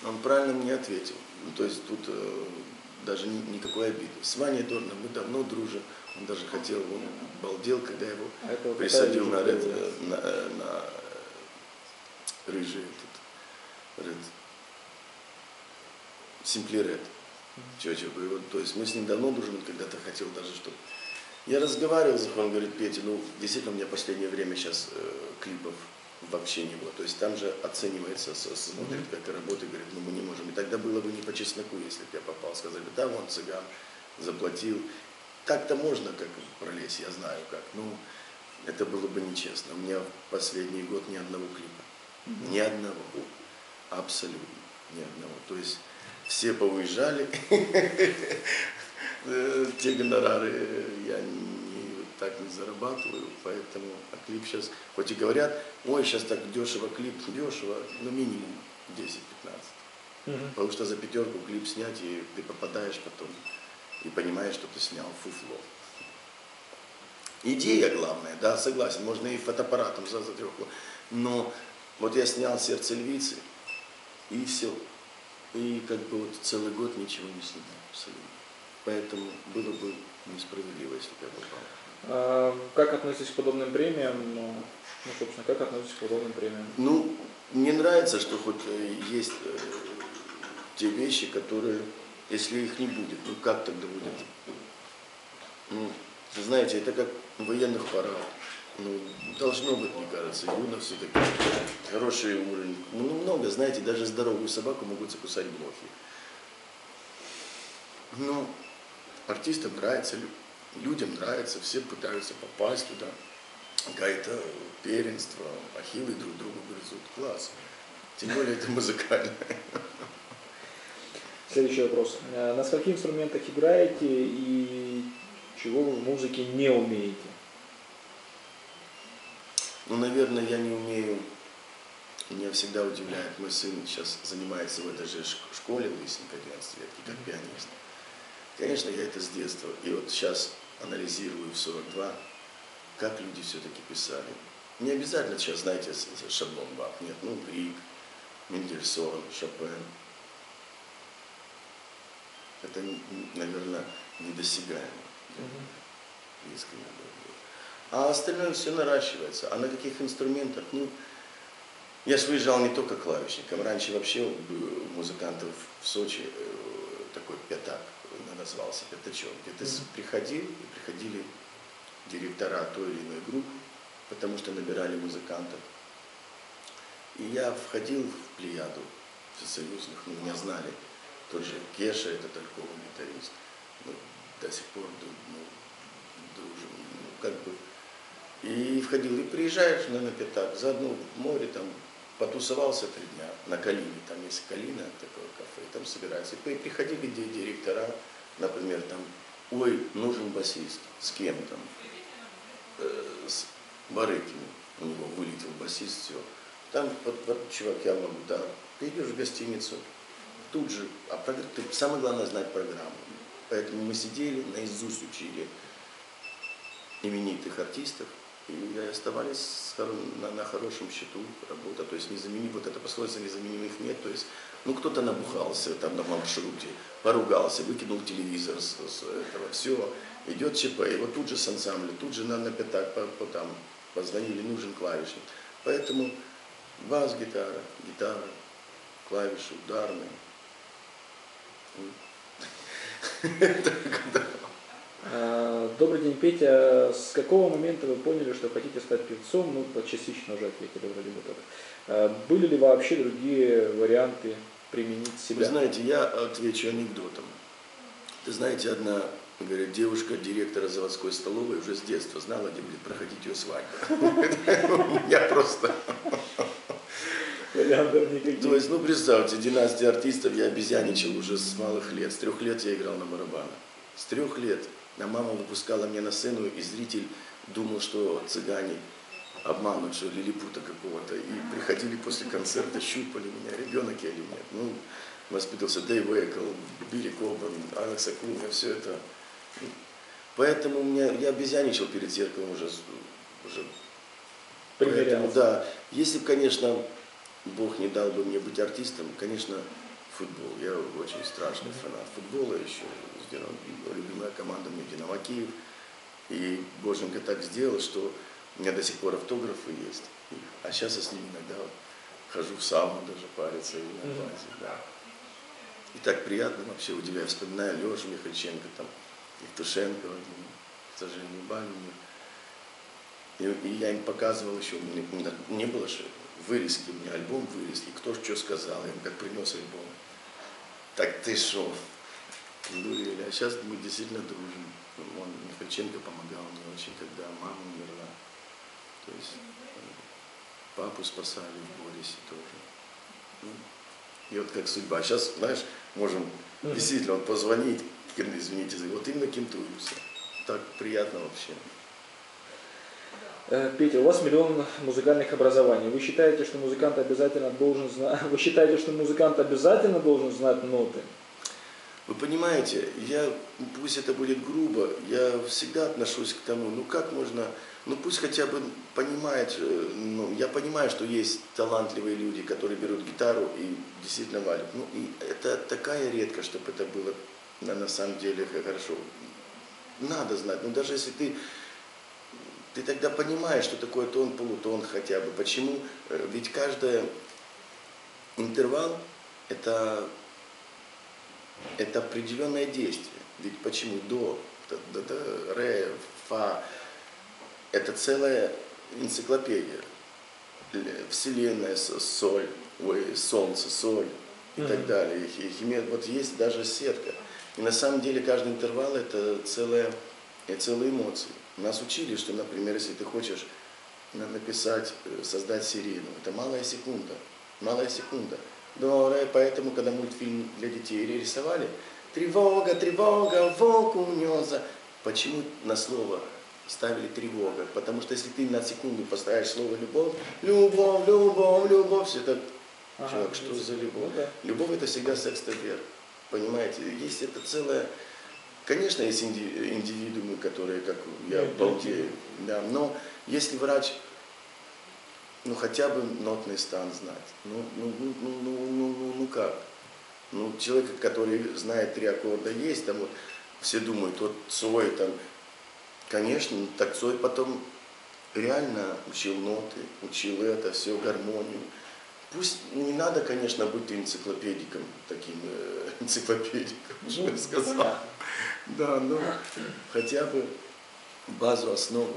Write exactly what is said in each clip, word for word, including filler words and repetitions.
Он правильно мне ответил. Ну, то есть тут э, даже ни, никакой обиды. С Ваней Дорном мы давно дружим. Он даже хотел, он балдел, когда его Это присадил на, ред, на, на, на рыжий этот, ред, Simply Red. Mm-hmm. То есть мы с ним давно дружим, он когда-то хотел даже, чтобы... Я разговаривал с ним, он говорит: Петя, ну действительно у меня в последнее время сейчас э, клипов вообще не было. То есть там же оценивается, смотрит, как ты работаешь, говорит, ну мы не можем. И тогда было бы не по чесноку, если бы я попал. Сказали бы, да, вон цыган заплатил. Так-то можно как пролезть, я знаю как. Ну, это было бы нечестно. У меня в последний год ни одного клипа. Mm-hmm. Ни одного. Абсолютно. Ни одного. То есть все повыезжали. Те гонорары я не, так не зарабатываю, поэтому а клип сейчас, хоть и говорят, ой, сейчас так дешево клип, дешево, но минимум десять-пятнадцать. Mm-hmm. Потому что за пятерку клип снять, и ты попадаешь потом, и понимаешь, что ты снял фуфло. Идея главная, да, согласен, можно и фотоаппаратом за трехку, но вот я снял «Сердце львицы», и все. И как бы вот целый год ничего не снимал абсолютно. Поэтому было бы несправедливо, если бы я попал. А как относитесь к подобным премиям? Ну, собственно, как относитесь к подобным премиям? Ну, мне нравится, что хоть есть э, те вещи, которые, если их не будет, ну как тогда будет? Ну, знаете, это как в военных парадах. Ну, должно быть, мне кажется, юно все-таки хороший уровень. Ну, много, знаете, даже здоровую собаку могут закусать блохи. Ну, артистам нравится, людям нравится, все пытаются попасть туда. Какое-то первенство, ахиллы друг другу грызут. Класс. Тем более это музыкально. Следующий вопрос. На скольких инструментах играете и чего вы в музыке не умеете? Ну, наверное, я не умею. Меня всегда удивляет, мой сын сейчас занимается в этой же школе, лысенько, одиннадцать лет, как пианист. Конечно, я это с детства. И вот сейчас анализирую в сорок два, как люди все-таки писали. Не обязательно сейчас, знаете, шаблон Бах. Нет, ну, Грик, Мендельсон, Шопен. Это, наверное, недосягаемо. Mm-hmm. А остальное все наращивается. А на каких инструментах? Ну, я же выезжал не только клавишником. Раньше вообще у музыкантов в Сочи такой пятак назвался, пятачок. Где-то mm-hmm. приходил, и приходили директора той или иной группы, потому что набирали музыкантов. И я входил в плеяду всесоюзных, ну, меня знали. Тот же Кеша, это толковый гитарист. Мы до сих пор ну, дружим. Ну, как бы. И входил, и приезжаешь на, на пятак, заодно в море, там, потусовался три дня на Калине, там есть Калина, такое кафе, там собираются. И приходили директора, например, там, ой, нужен басист, с кем там, э, с Барыкиным, у него вылетел басист, все. Там, вот, вот, чувак, я могу, да, ты идешь в гостиницу, тут же, а ты, самое главное знать программу. Поэтому мы сидели, наизусть учили именитых артистов, и оставались на, на хорошем счету работа, то есть незаменим, вот это пословица незаменимых нет, то есть, ну кто-то набухался там на маршруте, поругался, выкинул телевизор с, с этого, все, идет ЧП, и вот тут же с ансамбля, тут же на, на пятак по, по, там, позвонили, нужен клавишник, поэтому бас-гитара, гитара, клавиши ударные. Добрый день, Петя. С какого момента вы поняли, что хотите стать певцом? Ну, частично уже ответили вроде бы так. Были ли вообще другие варианты применить себя? Вы знаете, я отвечу анекдотом. Ты знаете, одна, говорит, девушка директора заводской столовой уже с детства знала, где будет проходить ее свадьба. Я просто... То есть, ну, представьте, династия артистов, я обезьяничал уже с малых лет. С трех лет я играл на барабанах. С трех лет. А мама выпускала меня на сцену, и зритель думал, что цыгане обманут, что лилипута какого-то. И приходили после концерта, щупали меня, ребенок я или нет. Ну, воспитывался Дэйв Эйкл, Билли Кобран, Алекса Клуна, все это. Поэтому у меня, я обезьяничал перед зеркалом уже. уже. Поэтому, да, если бы, конечно, Бог не дал бы мне быть артистом, конечно, футбол. Я очень страшный фанат футбола еще. Любимая команда у меня Динамо Киев. И Боженька так сделал, что у меня до сих пор автографы есть. А сейчас я с ним иногда хожу в сауну даже париться и на базе. Да. И так приятно вообще удивляю. Вспоминаю Лешу Михальченко, там, Евтушенко, к сожалению, Балину. И, и я им показывал еще, не было же вырезки, у меня альбом вырезки, кто что сказал, я им как принес альбом. Так ты шо? А сейчас мы действительно дружим. Он, Михальченко, помогал мне очень, когда мама умерла. То есть папу спасали в Борисе тоже. Ну, и вот как судьба. Сейчас, знаешь, можем действительно вот позвонить, извините, вот именно кентуемся. Так приятно вообще. Петя, у вас миллион музыкальных образований. Вы считаете, что музыкант обязательно должен знать? Вы считаете, что музыкант обязательно должен знать ноты? Вы понимаете, я, пусть это будет грубо, я всегда отношусь к тому, ну как можно, ну пусть хотя бы понимает, ну я понимаю, что есть талантливые люди, которые берут гитару и действительно валят. Ну и это такая редкость, чтобы это было на, на самом деле хорошо. Надо знать, ну даже если ты, ты тогда понимаешь, что такое тон, полутон хотя бы. Почему? Ведь каждый интервал это... Это определенное действие. Ведь почему до, до, до, до ре, фа, это целая энциклопедия. Вселенная, соль, ой, солнце, соль и mm-hmm. так далее. И, и, вот есть даже сетка. И на самом деле каждый интервал это целая, целые эмоции. Нас учили, что, например, если ты хочешь написать, создать сирену, это малая секунда. Малая секунда. Но поэтому, когда мультфильм для детей рисовали, тревога, тревога, волк унес. Почему на слово ставили тревога? Потому что если ты на секунду поставишь слово любовь, любовь, любовь, любовь, все это, ага, человек, что за любовь? Ну, да. Любовь это всегда секс-тавер. Понимаете, есть это целое. Конечно, есть индивидуумы, которые, как я, балдею, да, но если врач. Ну, хотя бы нотный стан знать. Ну, ну, ну, ну, ну, ну, ну, ну как? Ну, человек, который знает три аккорда есть, там вот все думают, вот Цой там, конечно, так Цой потом реально учил ноты, учил это, все, гармонию. Пусть не надо, конечно, быть энциклопедиком, таким э, энциклопедиком, что я сказал. Да, но хотя бы базу, основу,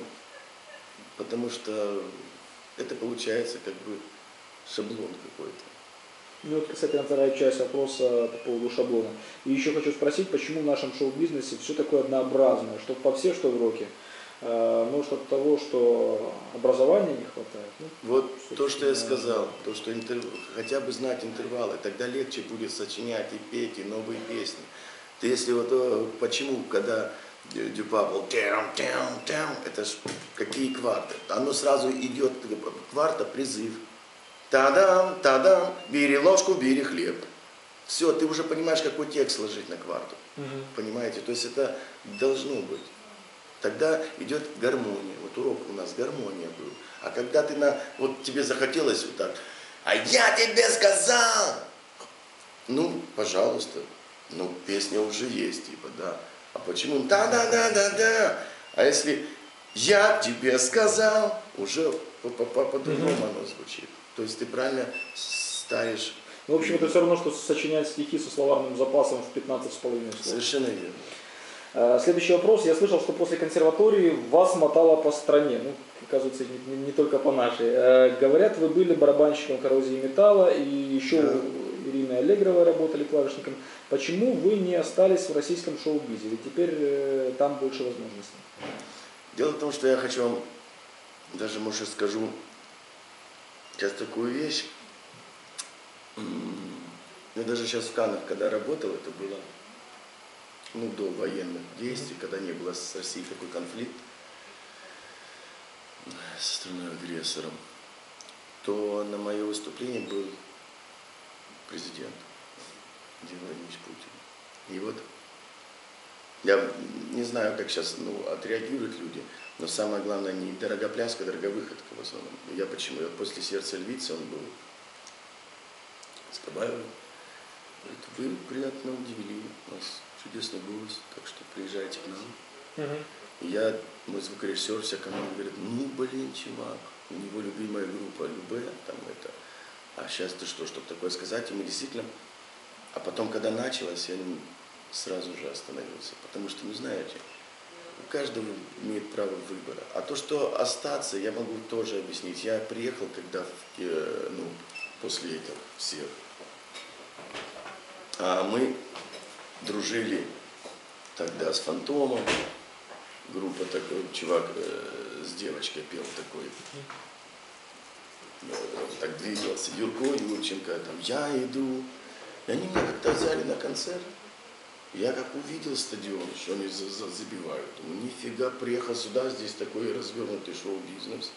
потому что это получается как бы шаблон какой-то. Ну вот, кстати, вторая часть вопроса по поводу шаблона. И еще хочу спросить, почему в нашем шоу-бизнесе все такое однообразное, что по все, что в роке. Может от того, что образования не хватает? Ну, вот то, что я сказал, то, что интерв... хотя бы знать интервалы, тогда легче будет сочинять и петь, и новые песни. Ты если вот, почему, когда Дюпа был тям, тям, тям, это ж какие кварты? Оно сразу идет, кварта, призыв. Та-дам, та-дам, бери ложку, бери хлеб. Все, ты уже понимаешь, какой текст сложить на кварту. Угу. Понимаете? То есть это должно быть. Тогда идет гармония. Вот урок у нас гармония был. А когда ты на, вот тебе захотелось вот так, а я тебе сказал, ну, пожалуйста, ну, песня уже есть, типа, да. А почему? Да-да-да-да-да. А если я тебе сказал, уже по-другому mm-hmm. оно звучит. То есть ты правильно ставишь. Ну, в общем, это все равно, что сочинять стихи со словарным запасом в пятнадцать с половиной слов. Совершенно верно. Следующий вопрос. Я слышал, что после консерватории вас мотало по стране. Ну, оказывается, не, не, не только по нашей. Говорят, вы были барабанщиком коррозии металла, и еще да. Ирина Аллегрова работали клавишником. Почему вы не остались в российском шоу-бизе? Ведь теперь э, там больше возможностей. Дело в том, что я хочу вам, даже, может, скажу сейчас такую вещь. Я даже сейчас в Каннах, когда работал, это было ну, до военных действий, когда не было с Россией такой конфликт со страной-агрессором, то на мое выступление был президент Владимир Владимирович Путин. И вот я не знаю, как сейчас ну, отреагируют люди, но самое главное не дорогопляска, а дороговыходка в основном. Я почему? Я после «Сердца львицы» он был с Кабаевым. Говорит, вы приятно удивили, у нас чудесный голос, так что приезжайте к нам. Мгм. И я, мой звукорежиссер, вся команда говорит, ну блин, чувак, у него любимая группа Любэ, там это, а сейчас ты что, чтобы такое сказать, и мы действительно, а потом, когда началось, я сразу же остановился, потому что, ну знаете, у каждого имеет право выбора. А то, что остаться, я могу тоже объяснить. Я приехал, когда, в, ну, после этих всех, а мы дружили тогда с Фантомом, группа такой, чувак э, с девочкой пел такой, э, так двигался, Юрко, Юрченко, там, я иду. И они меня как-то взяли на концерт. Я как увидел стадион, что они за -за забивают, думаю, нифига, приехал сюда, здесь такой развернутый шоу-бизнес.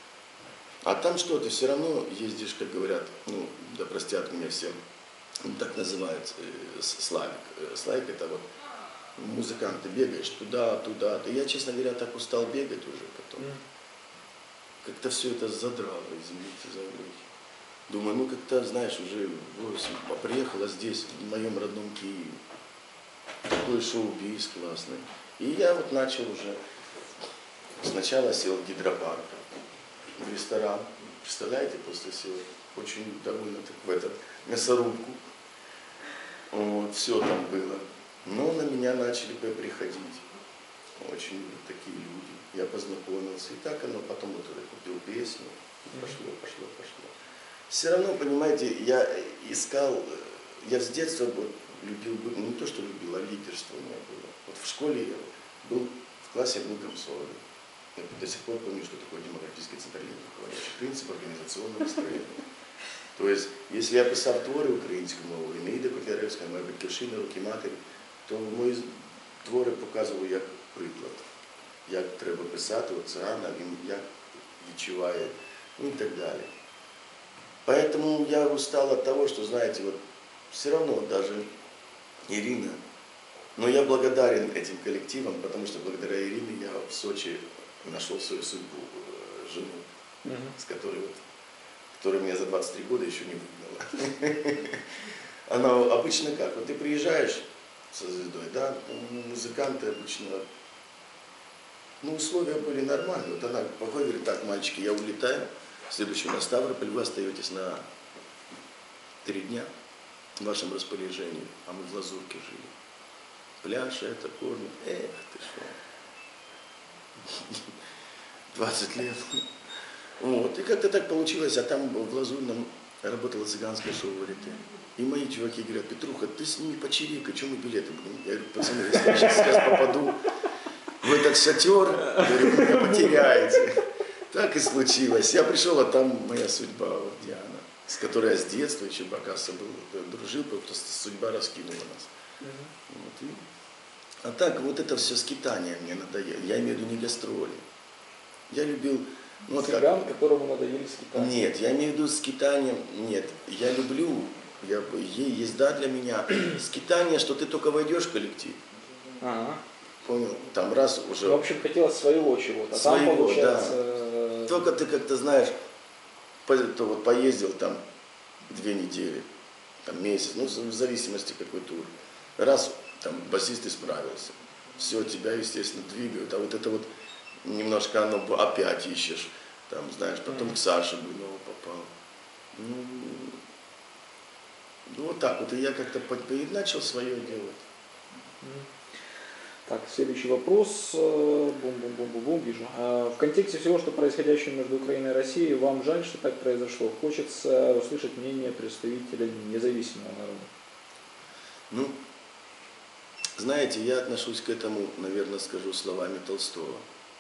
А там что, ты все равно ездишь, как говорят, ну, да простят меня всем, ну, так называют, э, славик. Э, славик это вот музыкант, ты бегаешь туда, туда. Да я, честно говоря, так устал бегать уже потом. Mm. Как-то все это задрало, извините за грехи. Думаю, ну как-то, знаешь, уже восемь, приехала здесь, в моем родном Киеве. Такой шоу-биз классный. И я вот начал уже, сначала сел в гидропарк, в ресторан. Представляете, после всего, очень довольно так в этот, мясорубку. Вот, все там было. Но на меня начали приходить очень такие люди. Я познакомился. И так оно, потом вот я купил песню. И пошло, пошло, пошло. Все равно, понимаете, я искал, я с детства вот, любил, ну не то, что любил, а лидерство у меня было. Вот в школе я был в классе одной комсомолки. Я до сих пор помню, что такое демократический централизм, руководящий принцип организационного строения. То есть, если я писав твори українською мовою, Енеїда Котляревська, моя батьківщина, руки матері, то мої твори показували як приклад, як треба писати, от Цигана, він як відчуває, ну і так далі. Поэтому я устал от того, что, знаете, вот все равно даже Ирина, но я благодарен этим коллективам, потому что благодаря Ирине я в Сочи нашел свою судьбу, жену, mm-hmm. с которой, вот, которая меня за двадцать три года еще не выгнала. Она обычно как? Вот ты приезжаешь со звездой, да, музыканты обычно, ну, условия были нормальные. Вот она походит, говорит, так, мальчики, я улетаю, следующий на Ставрополь, вы остаетесь на три дня в вашем распоряжении, а мы в Лазурке жили. Пляж, это, кормят, эх, ты что. двадцать лет. Вот, и как-то так получилось, а там в Лазурном работало цыганское шоу «Варите». И мои чуваки говорят, Петруха, ты с ними почирикай, что мы билеты будем? Я говорю, пацаны, если я сейчас, сейчас попаду в этот шатер, говорю, вы меня потеряете. Так и случилось. Я пришел, а там моя судьба, вот Диана, с которой я с детства еще пока был, дружил, просто судьба раскинула нас. Mm-hmm. Вот, и... А так, вот это все скитание мне надоело. Я имею в виду не гастроли. Я любил... Ну, вот цыган, как... которому надоели скитания. Нет, я имею в виду скитанием, нет. Я люблю, я, езда для меня, скитание, что ты только войдешь в коллектив. Ага. Понял? Там раз уже... Ну, в общем, хотелось своего чего-то. А своего, там, получается... да. Только ты как-то знаешь, по, то вот поездил там две недели, там месяц, ну, в зависимости какой тур. Раз там басист исправился, все, тебя, естественно, двигают. А вот это вот немножко оно опять ищешь, там, знаешь, потом mm-hmm. к Саше Буйнову попал. Ну, ну, вот так вот. И я как-то начал свое делать. Mm-hmm. Так, следующий вопрос. Бум-бум-бум-бум, вижу. В контексте всего, что происходящего между Украиной и Россией, вам жаль, что так произошло? Хочется услышать мнение представителя независимого народа. Ну, знаете, я отношусь к этому, наверное, скажу словами Толстого.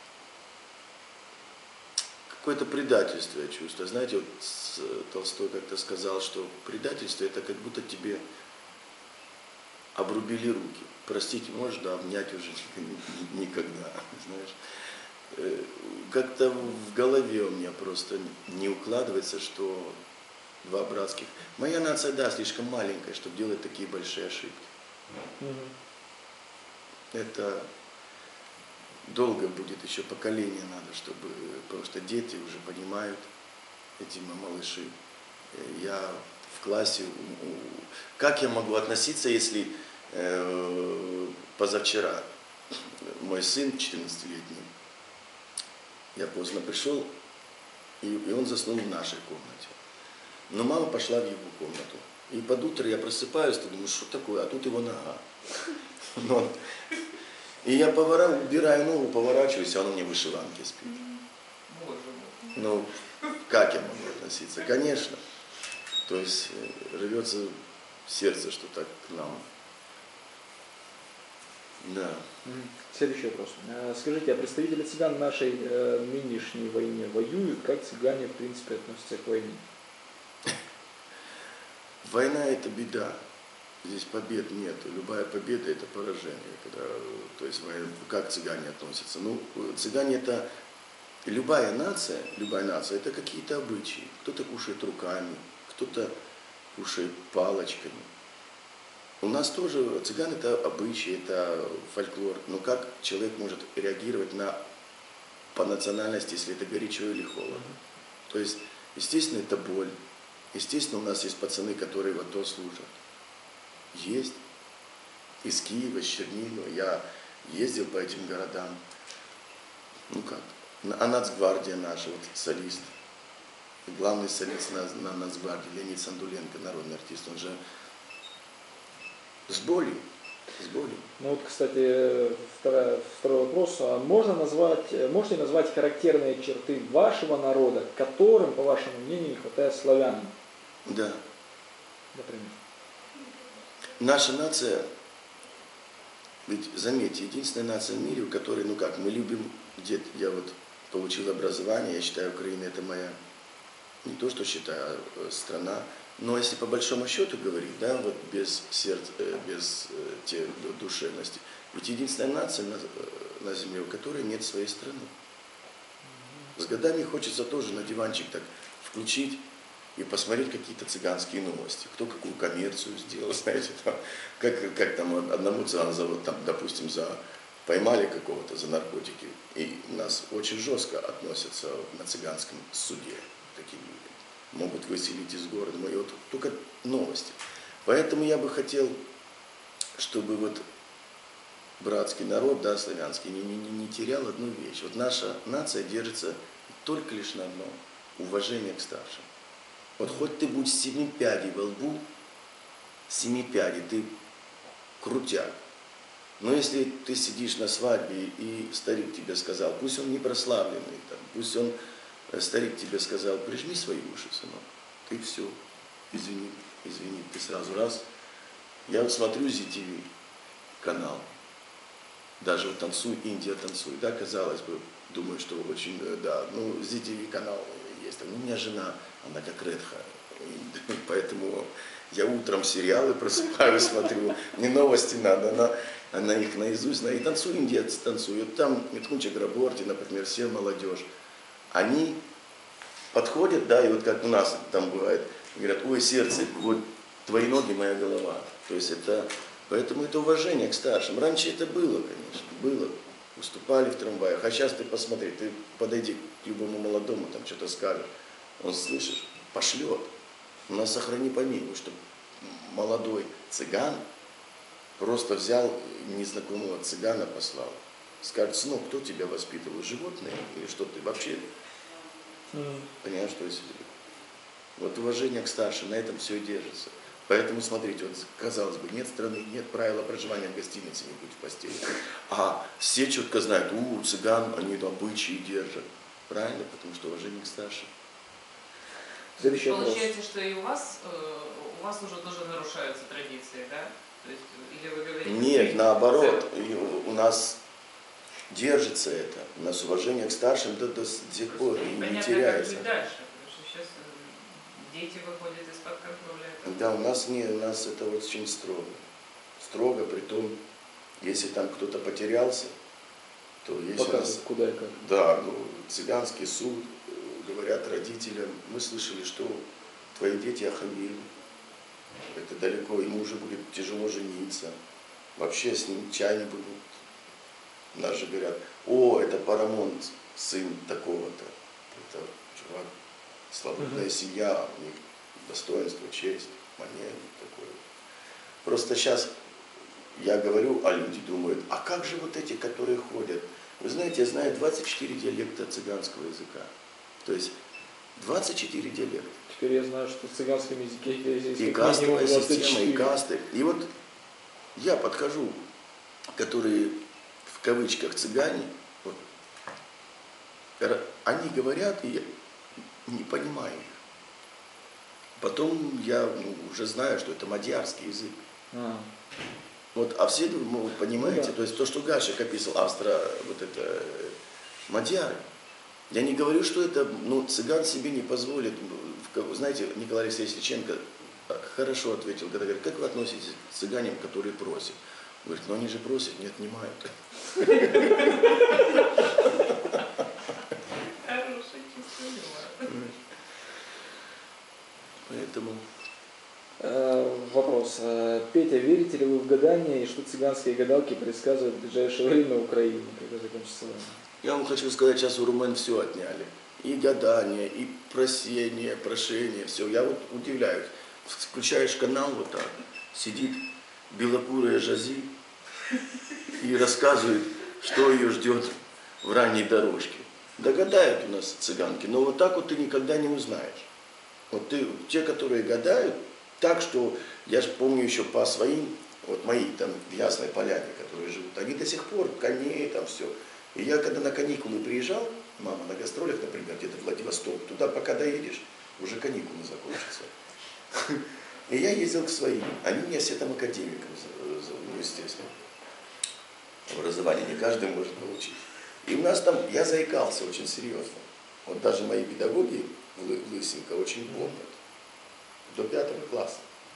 Какое-то предательство я чувствую. Знаете, вот Толстой как-то сказал, что предательство это как будто тебе обрубили руки. Простить можешь, да, обнять уже никогда, знаешь. Как-то в голове у меня просто не укладывается, что два братских. Моя нация, да, слишком маленькая, чтобы делать такие большие ошибки. Mm-hmm. Это долго будет, еще поколение надо, чтобы, потому что дети уже понимают, эти малыши. Я в классе, как я могу относиться, если э, позавчера мой сын четырнадцатилетний, я поздно пришел, и, и он заснул в нашей комнате. Но мама пошла в его комнату. И под утро я просыпаюсь, и думаю, что такое, а тут его нога. Но, и я повора, убираю ногу, поворачиваюсь, а он мне в вышиванке спит. Ну, как я могу относиться? Конечно. То есть рвется сердце, что так к нам. Да. Следующий вопрос. Скажите, а представители цыган в нашей э, нынешней войне воюют? Как цыгане, в принципе, относятся к войне? Война – это беда. Здесь побед нет. Любая победа – это поражение. Когда, то есть, как цыгане относятся? Ну, цыгане – это любая нация, любая нация – это какие-то обычаи. Кто-то кушает руками, кто-то кушает палочками. У нас тоже цыган – это обычаи, это фольклор. Но как человек может реагировать на, по национальности, если это горячо или холодно? То есть, естественно, это боль. Естественно, у нас есть пацаны, которые в АТО служат. Есть. Из Киева, из Чернигова. Я ездил по этим городам. Ну как? А Нацгвардия наша, вот солист. Главный солист на, на Нацгвардии, Леонид Сандуленко, народный артист, он же с болью. С болью. Ну вот, кстати, второй, второй вопрос. А можно назвать, можете назвать характерные черты вашего народа, которым, по вашему мнению, не хватает славянам? Да. Например. Наша нация, ведь заметьте, единственная нация в мире, у которой, ну как, мы любим, где я вот получил образование, я считаю, Украина это моя, не то что считаю, а страна, но если по большому счету говорить, да, вот без сердца, без э, те, душевности, ведь единственная нация на, на земле, у которой нет своей страны. С годами хочется тоже на диванчик так включить и посмотреть какие-то цыганские новости. Кто какую коммерцию сделал, знаете, там, как, как там одному цыгану зовут, там, допустим, за поймали какого-то за наркотики, и нас очень жестко относятся на цыганском суде такие люди. Могут выселить из города. И вот только новости. Поэтому я бы хотел, чтобы вот братский народ, да, славянский, не, не, не терял одну вещь. Вот наша нация держится только лишь на одном – уважение к старшим. Вот хоть ты будешь семи пядей во лбу, семи пядей, ты крутяк. Но если ты сидишь на свадьбе, и старик тебе сказал, пусть он не прославленный, там, пусть он, старик тебе сказал, прижми свои уши, сынок, ты все, извини, извини, ты сразу раз. Я вот смотрю зи ти ви канал, даже вот танцуй, Индия танцуй, да, казалось бы, думаю, что очень, да, ну, зи ти ви канал есть, ну, у меня жена, она как редха, поэтому я утром сериалы просыпаюсь, смотрю, не новости надо, она, она их наизусть, и танцуй, Индия танцует, там Митхун Чакраборти, например, все молодежь, они подходят, да, и вот как у нас там бывает, говорят, ой, сердце, вот твои ноги, моя голова, то есть это, поэтому это уважение к старшим. Раньше это было, конечно, было, уступали в трамваях, а сейчас ты посмотри, ты подойди к любому молодому, там что-то скажешь, он, слышишь, пошлет. У нас, сохрани помилуй, что молодой цыган просто взял незнакомого цыгана, послал. Скажет, сынок, кто тебя воспитывал, животные или что ты вообще? Mm. Понимаешь, что есть? Вот уважение к старшим, на этом все и держится. Поэтому, смотрите, вот, казалось бы, нет страны, нет правила проживания в гостинице, не будь в постели. А все четко знают, у, цыган, они обычаи держат. Правильно? Потому что уважение к старшим. Следующий Получается, вопрос. что и у вас, э, у вас уже тоже нарушаются традиции, да? То есть, или вы говорите... Нет, наоборот, у нас держится это, у нас уважение к старшим до, до сих пор и не теряется. Как дальше, потому что сейчас дети выходят из-под контроля. Да, у нас не, у нас это очень строго. Строго, при том, если там кто-то потерялся, то есть показывают, у нас, куда и как. Да, ну, цыганский суд, говорят родителям, мы слышали, что твои дети охамели, это далеко, ему уже будет тяжело жениться, вообще с ним чай не будут. Нас же говорят, о, это Парамон, сын такого-то, это чувак, свободная mm-hmm. семья, у них достоинство, честь, манера такое. Просто сейчас я говорю, а люди думают, а как же вот эти, которые ходят? Вы знаете, я знаю двадцать четыре диалекта цыганского языка. То есть двадцать четыре диалекта. Теперь я знаю, что в цыганском языке есть и кастовая система, и касты. И вот я подхожу, которые в кавычках цыгане, вот, они говорят, и я не понимаю их. Потом я ну, уже знаю, что это мадьярский язык. А. Вот, а все, ну, понимаете, ну, да. То есть то, что Гашек описал, Австро, вот это, мадьяры. Я не говорю, что это, ну, цыган себе не позволит. Знаете, Николай Алексеевич Личенко хорошо ответил, когда говорит, как вы относитесь к цыганам, которые просят? Он говорит, ну они же просят, не отнимают. Поэтому... Вопрос. Петя, верите ли вы в гадания и что цыганские гадалки предсказывают в ближайшее время Украине, когда закончится война? Я вам хочу сказать, сейчас у румын все отняли. И гадания, и просение, прошение, все. Я вот удивляюсь. Включаешь канал вот так, сидит белокурая Жази и рассказывает, что ее ждет в ранней дорожке. Догадают у нас цыганки, но вот так вот ты никогда не узнаешь. Вот ты, те, которые гадают, так что, я же помню еще по своим, вот мои там в Ясной Поляне, которые живут, они до сих пор коней там все. И я когда на каникулы приезжал, мама на гастролях, например, где-то в Владивосток, туда пока доедешь, уже каникулы закончатся. И я ездил к своим. Они меня все там академиком зовут, ну, естественно. Образование не каждый может получить. И у нас там, я заикался очень серьезно. Вот даже мои педагоги в Лысенко очень помнят. До пятого класса.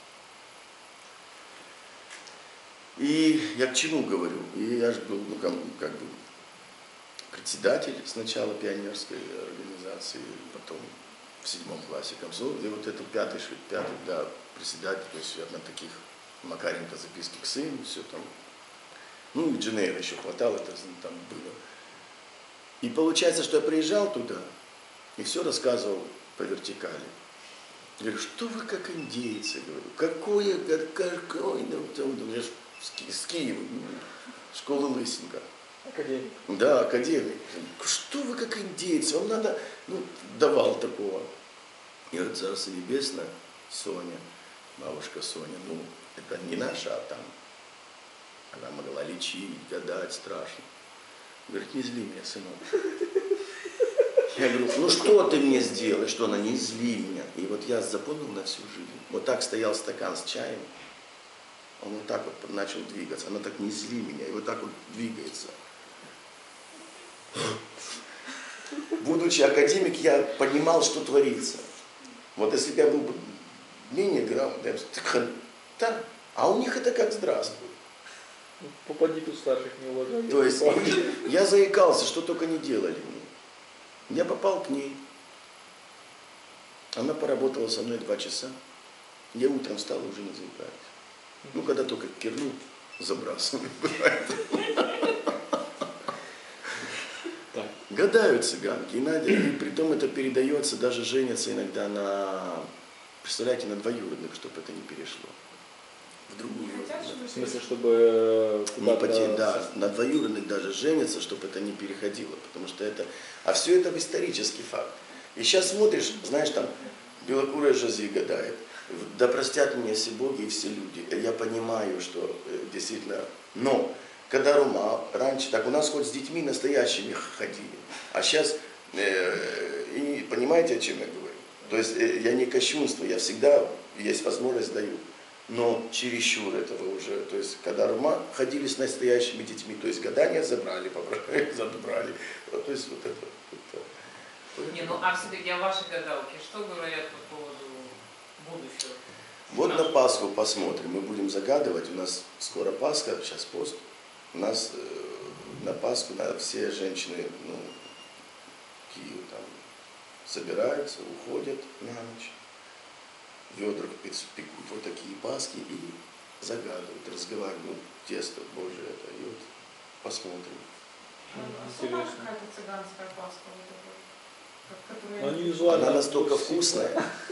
И я к чему говорю? И я же был, ну, как, как бы, председатель сначала пионерской организации, потом в седьмом классе комсомол, и вот это пятый, пятый, да, председатель, то есть я на таких Макаренко записки к сыну, все там, ну и Дженейра еще хватало, это там было. И получается, что я приезжал туда и все рассказывал по вертикали. Я говорю, что вы как индейцы, говорю, какое, какое, ну, я с Киева, школа Лысенко. Академик. Да, академик. Что вы как индейцы, вам надо, ну, давал такого. Я говорю, Царство Небесное, Соня, бабушка Соня, ну, это не наша, а там. Она могла лечить, гадать, страшно. Говорит, не зли меня, сынок. Я говорю, ну что ты мне сделаешь, что она не зли меня. И вот я запомнил на всю жизнь. Вот так стоял стакан с чаем, он вот так вот начал двигаться. Она так не зли меня, и вот так вот двигается. Будучи академик, я понимал, что творится. Вот если бы я был менее грамотный, я бы сказал, да, а у них это как здравствуй. Попади тут старших не уважают. То есть я заикался, что только не делали мне. Я попал к ней. Она поработала со мной два часа. Я утром встал и уже не заикаюсь. Ну, когда только кирну забрасываю. Гадают цыганки. И, Надя, и притом это передается, даже женятся иногда на, представляете, на двоюродных, чтобы это не перешло. В другую. В смысле, чтобы не потерять, да, на двоюродных даже женятся, чтобы это не переходило. Потому что это. А все это исторический факт. И сейчас смотришь, знаешь, там белокурая Жази гадает. Да простят меня все боги и все люди. Я понимаю, что действительно. Но когда Рома раньше, так у нас хоть с детьми настоящими ходили. А сейчас, э, и понимаете, о чем я говорю? То есть э, я не кощунствую, я всегда есть возможность даю. Но чересчур этого уже, то есть когда Рома ходили с настоящими детьми, то есть гадания забрали, побрали, забрали. Вот, то есть вот это. это. Не, ну а все-таки о вашей гадалке, что говорят по поводу будущего? Вот на Пасху посмотрим, мы будем загадывать, у нас скоро Пасха, сейчас пост. У нас э, на Пасху на, все женщины, ну, Киев там собираются, уходят на ночь, в ведрах пекут вот такие паски и загадывают, разговаривают, ну, тесто Божие это, и вот посмотрим. Особая какая-то цыганская паска, вот такая, которая... Она настолько вкусная,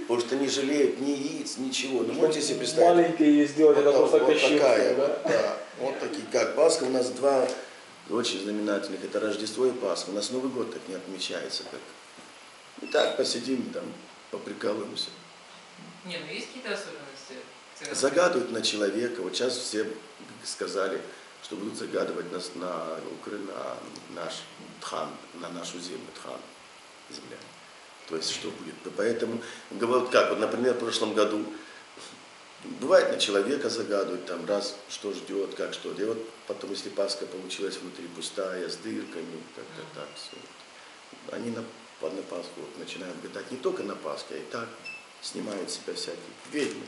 потому что не жалеют ни яиц, ничего. Ну, можете себе представить? Маленькие сделать, Вот, это так, просто вот кощунство, такая, да? вот, да, вот такие, как Пасха. У нас два очень знаменательных, это Рождество и Пасха. У нас Новый год так не отмечается, как. И так посидим там, поприкалываемся. Не, ну есть какие-то особенности? Загадывают на человека. Вот сейчас все сказали, что будут загадывать нас на, на наш Дхан, на нашу землю, Дхан, земля. То есть что будет. Поэтому говорят, как, вот, например, в прошлом году бывает на человека загадывают, там раз, что ждет, как что. И вот потом, если Пасха получилась внутри пустая, с дырками, как-то так все. Они на, на Пасху вот, начинают гадать не только на Пасхе, а и так снимают с себя всякие ведьмы.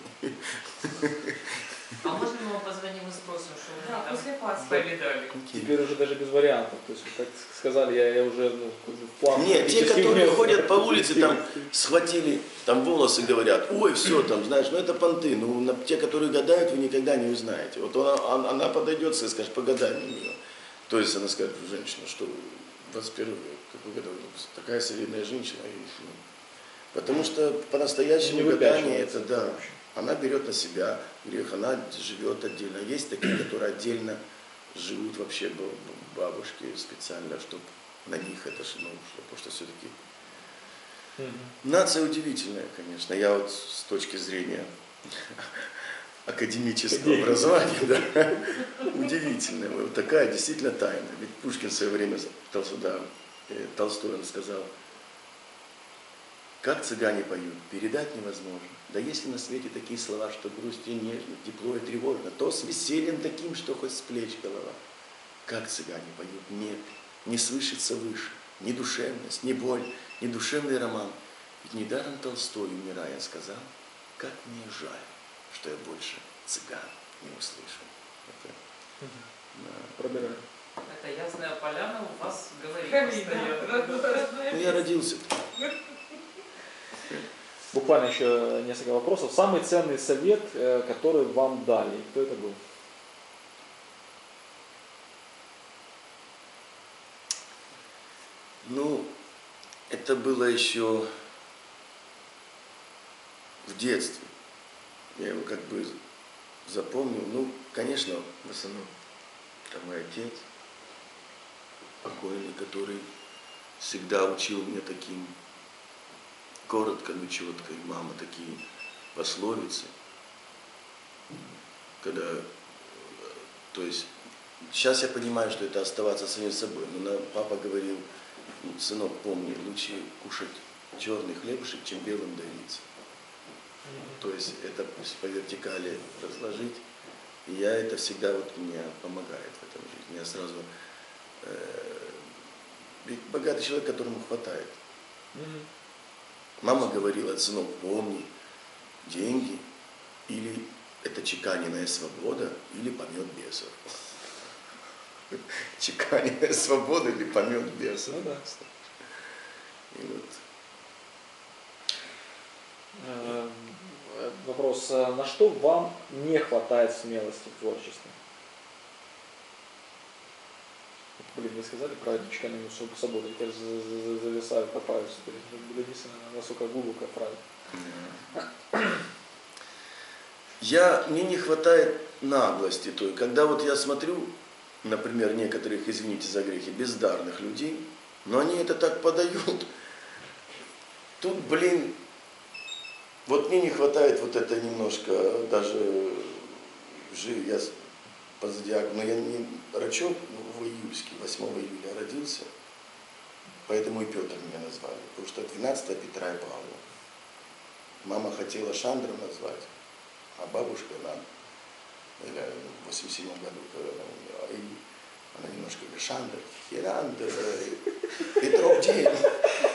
А можно мы вам позвоним и спросим, что вы Да, там после Пасхи. повидали? Теперь уже даже без вариантов. То есть, как сказали, я, я уже ну, в план. Нет, те, которые ходят по улице, там схватили там волосы, говорят, ой, все, там, знаешь, ну это понты. Ну, на, те, которые гадают, вы никогда не узнаете. Вот она, она подойдет и скажет, погадай на нее. То есть она скажет, женщина, что двадцать первый век, какой году, такая солидная женщина. И, ну, потому что по-настоящему гадание это, да, она берет на себя грех, она живет отдельно. Есть такие, которые отдельно живут вообще бабушки специально, чтобы на них это, ну, потому что все-таки mm-hmm. нация удивительная, конечно. Я вот с точки зрения академического образования, да, удивительная. Вот такая действительно тайна. Ведь Пушкин в свое время, да, Толстой, он сказал, как цыгане поют, передать невозможно. Да если на свете такие слова, что грустью нежно, тепло и тревожно, то с весельем таким, что хоть с плеч голова. Как цыгане поют, нет, не слышится выше, ни душевность, ни боль, ни душевный роман. Ведь недаром Толстой, умирая, сказал, как мне жаль, что я больше цыган не услышу. Это, да. Пробираем. Это ясная поляна у вас говорит Камин, постоянно. Ну, я родился. Буквально еще несколько вопросов. Самый ценный совет, который вам дали, кто это был? Ну, это было еще в детстве. Я его как бы запомнил. Ну, конечно, в основном это мой отец, покойный, который всегда учил меня таким коротко, но четко, и мама такие пословицы, когда, то есть, сейчас я понимаю, что это оставаться самим собой, но папа говорил, сынок, помни, лучше кушать черный хлебушек, чем белым давиться. То есть, это по вертикали разложить, и я это всегда вот мне помогает в этом жизни. Я сразу, э, ведь богатый человек, которому хватает. Мама говорила, сынок, помни, деньги или это чеканенная свобода, или помет бесов. Чеканенная свобода или помет бесов. Ну, да. И вот. Вопрос, на что вам не хватает смелости в творчестве? Блин, вы сказали про чеканенную свободу, я кажется, зависаю по пальцу. Написано, насколько глубокая фраза. Я, мне не хватает наглости той. Когда вот я смотрю, например, некоторых, извините за грехи, бездарных людей, но они это так подают. Тут, блин, вот мне не хватает вот это немножко, даже жив, я по зодиаку, но я не Рачок в июльске, восьмого июля родился, поэтому и Петр меня назвали, потому что двенадцатого Петра и Павла. Мама хотела Шандром назвать, а бабушка нам в восемьдесят седьмом году, когда она умерла, и она немножко говорит, Шандр, Херандр, Петров день.